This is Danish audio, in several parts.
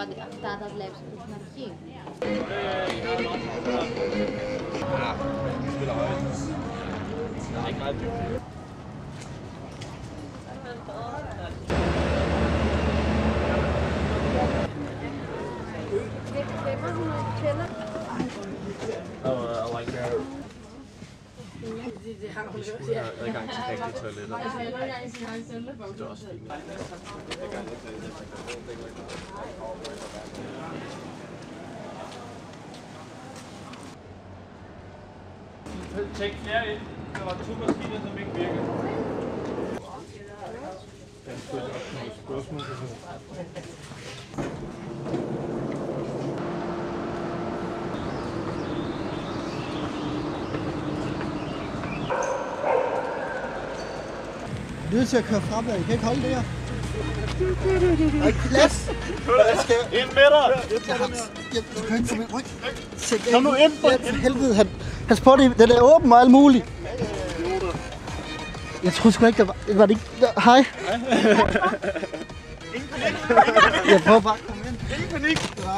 adaptadas a leves do Marquinhos. Adgang til rigtige toiletter. Det er også fint. Tjek flere ind. Der var 2 maskiner, som ikke virker. Du er nødt til at køre fremad. I kan ikke holde det her. Der er ikke plads. Ind med dig! Du kan ikke få min ryg. Kom nu ind på for helvede. Han spurgte, den er åben og alt muligt. Jeg troede sgu ikke, der var det ikke... Hej. Ingen panik. Jeg prøver bare at komme ind. Ingen panik.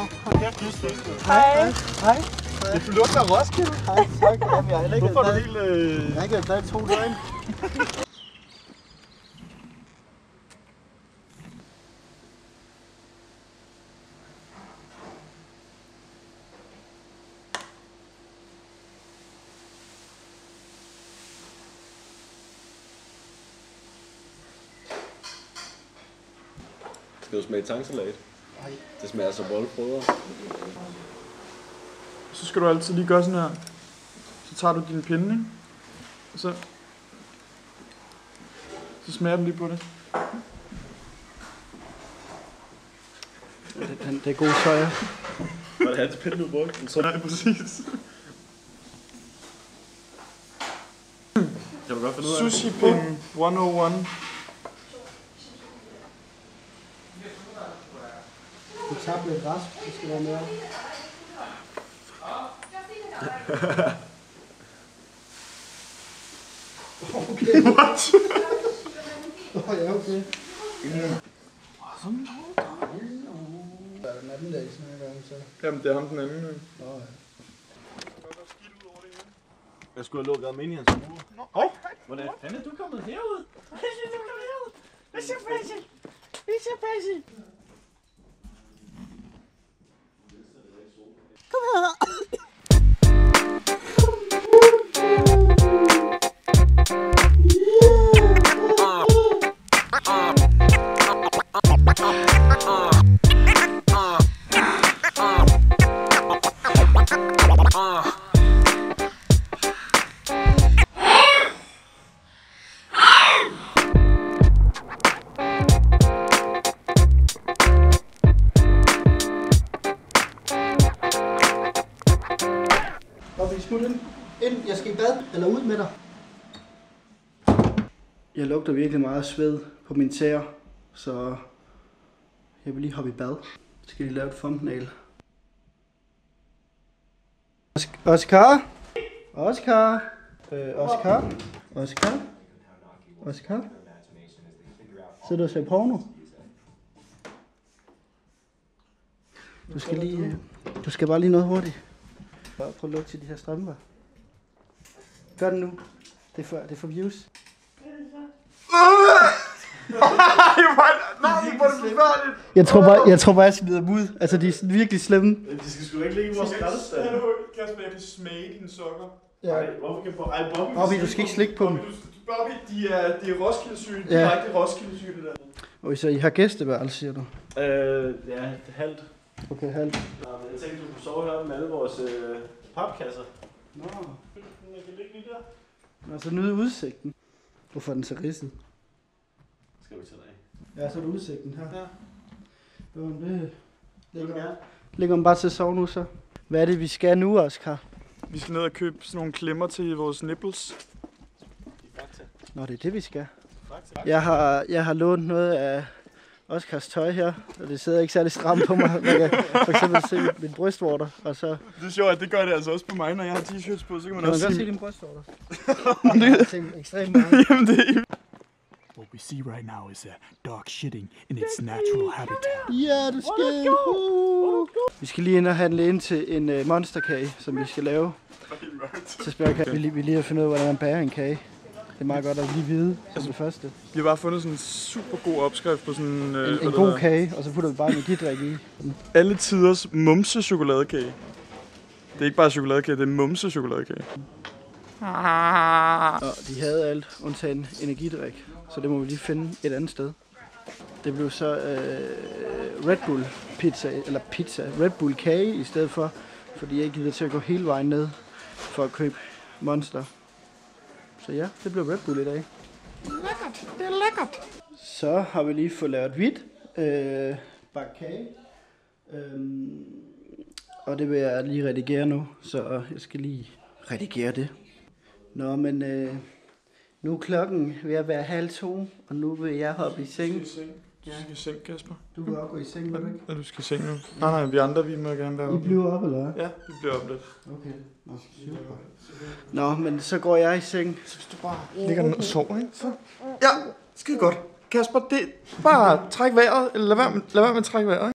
Hej. Hej. Det lugter af Roskilde. Hej, tak. Jamen, jeg har ikke Hvorfor er du helt... Jeg har ikke været 2 døgn. Skal du smage tangsalat? Nej. Det smager som boldfrøder. Så skal du altid lige gøre sådan her. Så tager du din pinde, ikke? Og så smager den lige på det. Det er god soja. Var det hans pinde, du brugte? Nej, præcis. Kan du godt finde ud af det? Sushi pinde 101. Du tabte lidt græs, det skal være mere. Okay. What? Ja, okay. Sådan. Der er den anden dag, sådan en gang, så. Jamen, det er ham den anden. Nå, ja. Jeg skulle have lukket ham ind i hans uge. Hov! Hvordan fanden er du kommet herud? Hvad så, Basil? Hvad så, Basil? Kom her. Ind, jeg skal i bad, eller ud med dig. Jeg lugter virkelig meget sved på min tæer, så jeg vil lige hoppe i bad. Skal lige lave et thumbnail. Oscar? Oscar? Oscar? Oscar? Oscar? Sidder du og ser porno? Du skal bare lige noget hurtigt. Bare prøv at lukke til de her strømper. Gør det nu. Det er for views. Jeg tror bare, jeg smider dem ud. Altså, de er virkelig slemme. De skal sgu da ikke ligge i vores skraldespand. Kasper, jeg kan smage dine sokker. Nej, hvorfor kan Bobby... Bobby, du skal ikke slikke på dem. Bobby, de er Roskilde-syge. De er ikke Roskilde-syge, det der. Og så I har gæsteværelse, siger du? Ja, halvt. Okay, halvt. Nå, men jeg tænkte, du kunne sove her med alle vores papkasser. Nå. Jeg kan ligge lige der. Altså, nyde udsigten. Hvorfor er den så ridset? Skal vi tage dig af? Ja, så er der udsigten her. Ja. Jo, det ligger man bare til at sove nu, så. Hvad er det, vi skal nu, Oscar? Vi skal ned og købe sådan nogle klemmer til vores nipples. Nå, det er det, vi skal. Jeg har lånt noget af Oscars tøj her, og det sidder ikke særlig stramt på mig. Man kan for eksempel se min brystvorter, og så... Det er sjovt, at det gør det altså også på mig, når jeg har t-shirts på, så kan man også se... se din brystvorter. Det er ekstremt meget. Jamen det er... Bobby see right now is a dog shitting in its natural habitat. Ja, du skal. Vi skal lige ind og handle ind til en monsterkage, som vi skal lave til spørgekage. Vi lige har fundet ud af, hvordan man bager en kage. Det er meget godt at lige vide som det første. Vi har bare fundet sådan en super god opskrift på sådan En god kage, og så putter vi bare energidrik i. alle tiders mumse chokoladekage. Det er ikke bare chokoladekage, det er mumse chokoladekage. Og de havde alt undtagen energidrik, så det må vi lige finde et andet sted. Det blev så Red Bull pizza, Red Bull kage i stedet for, fordi jeg ikke gider til at gå hele vejen ned for at købe Monster. Så ja, det blev Red Bull i dag. Lækkert, det er lækkert. Så har vi lige fået lavet hvidt bakke kage. Og det vil jeg lige redigere nu, så jeg skal lige redigere det. Nå, men nu er klokken ved at være 1:30, og nu vil jeg hoppe i seng. Du skal i seng, Kasper. Du vil også gå i seng, vil du ikke? Ja, du skal i seng nu. Nej, vi andre, vi må gerne være I oppe. bliver op, eller hvad? Ja, vi bliver op lidt. Okay. Nå, super. Nå, men så går jeg i seng. Så hvis du bare ligger ned og sover, ikke? Så. Ja, skide godt. Kasper, det bare træk vejret, eller lad være med at trække vejret, ikke?